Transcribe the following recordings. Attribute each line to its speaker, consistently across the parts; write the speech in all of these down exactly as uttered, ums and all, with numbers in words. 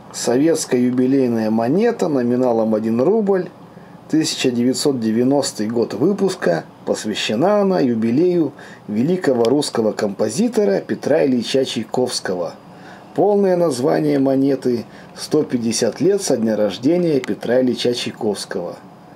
Speaker 1: Советская юбилейная монета номиналом один рубль, тысяча девятьсот девяностый год выпуска. Посвящена она юбилею великого русского композитора Петра Ильича Чайковского. Полное название монеты – сто пятьдесят лет со дня рождения Петра Ильича Чайковского.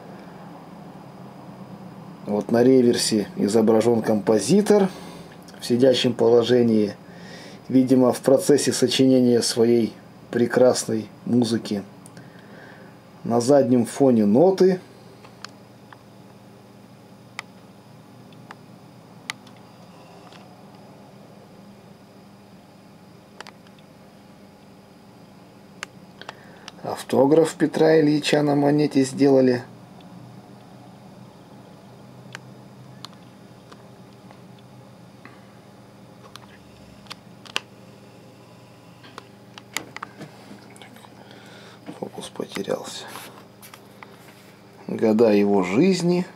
Speaker 1: Вот на реверсе изображен композитор в сидячем положении, видимо, в процессе сочинения своей прекрасной музыки. На заднем фоне ноты. Автограф Петра Ильича на монете сделали. Фокус потерялся. Года его жизни.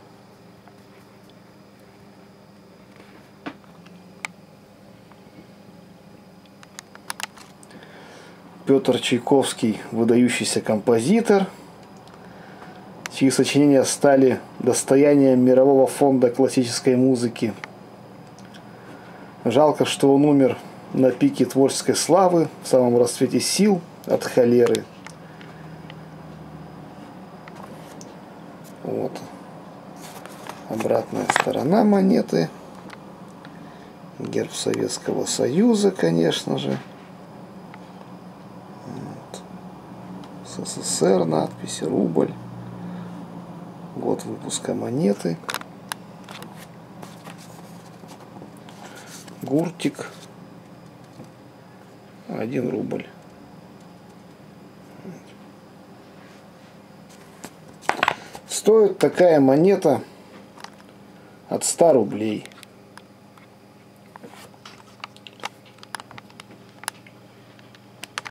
Speaker 1: Петр Чайковский – выдающийся композитор, чьи сочинения стали достоянием мирового фонда классической музыки. Жалко, что он умер на пике творческой славы, в самом расцвете сил от холеры. Вот. Обратная сторона монеты. Герб Советского Союза, конечно же. Вот. СССР, надпись, рубль. Год выпуска монеты. Гуртик. Один рубль. Стоит такая монета от ста рублей.